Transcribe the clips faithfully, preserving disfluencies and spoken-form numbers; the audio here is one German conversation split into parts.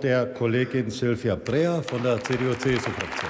der Kollegin Sylvia Breer von der C D U C S U-Fraktion.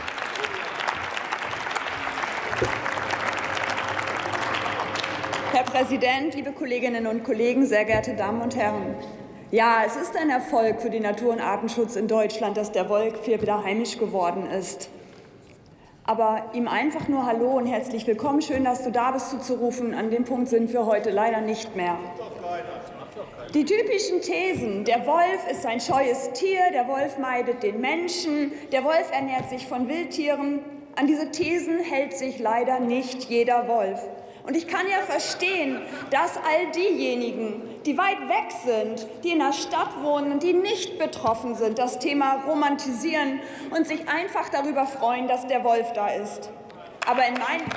Herr Präsident, liebe Kolleginnen und Kollegen, sehr geehrte Damen und Herren! Ja, es ist ein Erfolg für den Natur- und Artenschutz in Deutschland, dass der Wolf hier wieder heimisch geworden ist. Aber ihm einfach nur Hallo und herzlich willkommen, schön, dass du da bist, zuzurufen, an dem Punkt sind wir heute leider nicht mehr. Die typischen Thesen, der Wolf ist ein scheues Tier, der Wolf meidet den Menschen, der Wolf ernährt sich von Wildtieren, an diese Thesen hält sich leider nicht jeder Wolf. Und ich kann ja verstehen, dass all diejenigen, die weit weg sind, die in der Stadt wohnen und die nicht betroffen sind, das Thema romantisieren und sich einfach darüber freuen, dass der Wolf da ist. Aber in meinem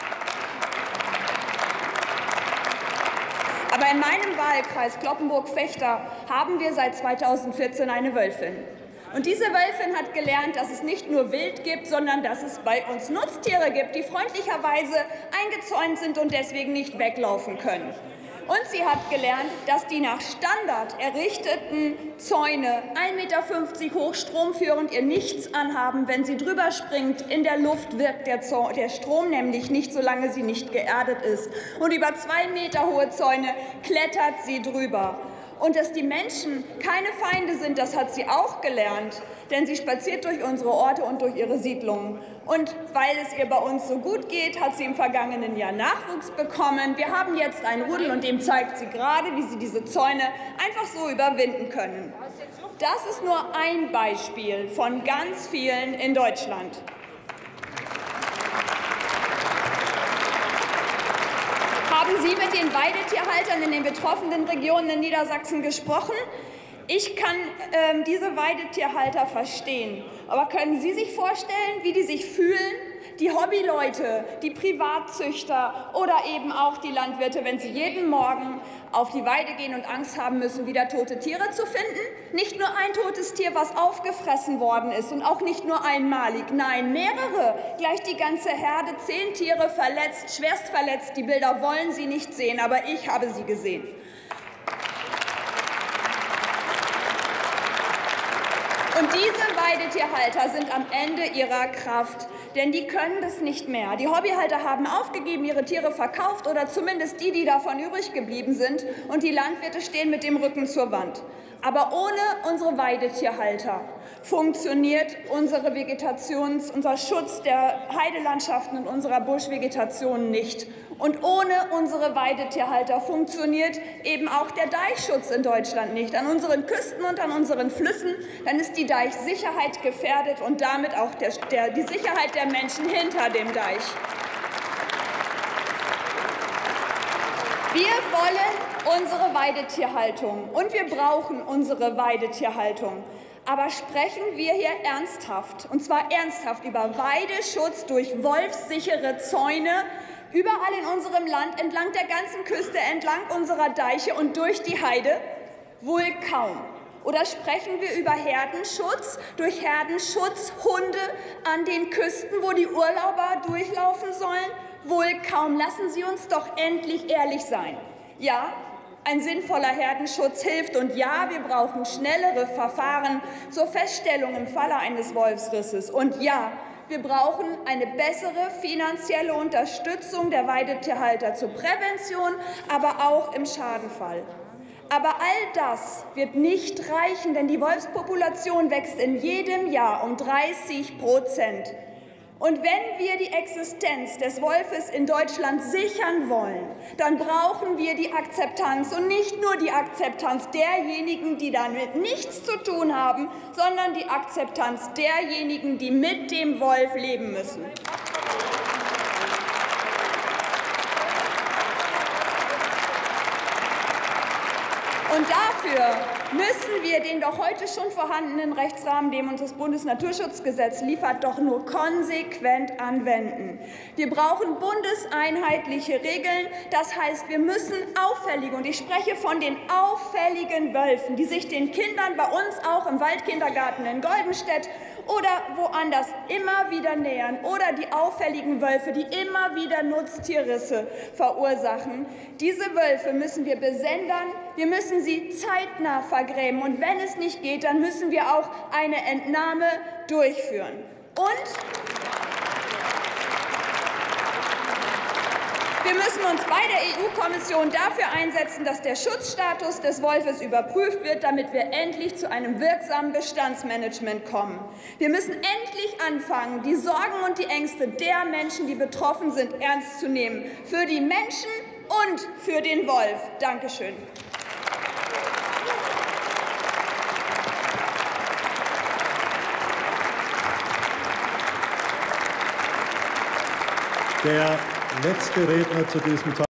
Aber in meinem Wahlkreis Cloppenburg-Vechta haben wir seit zweitausendvierzehn eine Wölfin. Und diese Wölfin hat gelernt, dass es nicht nur Wild gibt, sondern dass es bei uns Nutztiere gibt, die freundlicherweise eingezäunt sind und deswegen nicht weglaufen können. Und sie hat gelernt, dass die nach Standard errichteten Zäune ein Meter fünfzig hoch stromführend ihr nichts anhaben. Wenn sie drüber springt, in der Luft wirkt der, der Strom nämlich nicht, solange sie nicht geerdet ist. Und über zwei Meter hohe Zäune klettert sie drüber. Und dass die Menschen keine Feinde sind, das hat sie auch gelernt, denn sie spaziert durch unsere Orte und durch ihre Siedlungen. Und weil es ihr bei uns so gut geht, hat sie im vergangenen Jahr Nachwuchs bekommen. Wir haben jetzt einen Rudel, und dem zeigt sie gerade, wie sie diese Zäune einfach so überwinden können. Das ist nur ein Beispiel von ganz vielen in Deutschland. Haben Sie mit den Weidetierhaltern in den betroffenen Regionen in Niedersachsen gesprochen? Ich kann äh, diese Weidetierhalter verstehen. Aber können Sie sich vorstellen, wie die sich fühlen, die Hobbyleute, die Privatzüchter oder eben auch die Landwirte, wenn sie jeden Morgen auf die Weide gehen und Angst haben müssen, wieder tote Tiere zu finden? Nicht nur ein totes Tier, was aufgefressen worden ist, und auch nicht nur einmalig, nein, mehrere, gleich die ganze Herde, zehn Tiere verletzt, schwerst verletzt. Die Bilder wollen Sie nicht sehen, aber ich habe sie gesehen. Und diese Weidetierhalter sind am Ende ihrer Kraft, denn die können das nicht mehr. Die Hobbyhalter haben aufgegeben, ihre Tiere verkauft, oder zumindest die, die davon übrig geblieben sind, und die Landwirte stehen mit dem Rücken zur Wand. Aber ohne unsere Weidetierhalter funktioniert unsere Vegetations-, unser Schutz der Heidelandschaften und unserer Buschvegetation nicht. Und ohne unsere Weidetierhalter funktioniert eben auch der Deichschutz in Deutschland nicht. An unseren Küsten und an unseren Flüssen, dann ist die Deichsicherheit gefährdet und damit auch der, der, die Sicherheit der Menschen hinter dem Deich. Wir wollen unsere Weidetierhaltung und wir brauchen unsere Weidetierhaltung. Aber sprechen wir hier ernsthaft, und zwar ernsthaft, über Weideschutz durch wolfssichere Zäune, überall in unserem Land, entlang der ganzen Küste, entlang unserer Deiche und durch die Heide? Wohl kaum. Oder sprechen wir über Herdenschutz durch Herdenschutzhunde an den Küsten, wo die Urlauber durchlaufen sollen? Wohl kaum. Lassen Sie uns doch endlich ehrlich sein. Ja, ein sinnvoller Herdenschutz hilft, und ja, wir brauchen schnellere Verfahren zur Feststellung im Falle eines Wolfsrisses. Und ja, wir brauchen eine bessere finanzielle Unterstützung der Weidetierhalter zur Prävention, aber auch im Schadenfall. Aber all das wird nicht reichen, denn die Wolfspopulation wächst in jedem Jahr um dreißig Prozent. Und wenn wir die Existenz des Wolfes in Deutschland sichern wollen, dann brauchen wir die Akzeptanz, und nicht nur die Akzeptanz derjenigen, die damit nichts zu tun haben, sondern die Akzeptanz derjenigen, die mit dem Wolf leben müssen. Und dafür müssen wir den doch heute schon vorhandenen Rechtsrahmen, den uns das Bundesnaturschutzgesetz liefert, doch nur konsequent anwenden. Wir brauchen bundeseinheitliche Regeln. Das heißt, wir müssen auffällige, und ich spreche von den auffälligen Wölfen, die sich den Kindern bei uns auch im Waldkindergarten in Goldenstedt oder woanders immer wieder nähern, oder die auffälligen Wölfe, die immer wieder Nutztierrisse verursachen. Diese Wölfe müssen wir besendern, wir müssen sie zeitnah vergräben. Und wenn es nicht geht, dann müssen wir auch eine Entnahme durchführen. Und wir müssen uns bei der E U-Kommission dafür einsetzen, dass der Schutzstatus des Wolfes überprüft wird, damit wir endlich zu einem wirksamen Bestandsmanagement kommen. Wir müssen endlich anfangen, die Sorgen und die Ängste der Menschen, die betroffen sind, ernst zu nehmen. Für die Menschen und für den Wolf. Dankeschön. Der letzte Redner zu diesem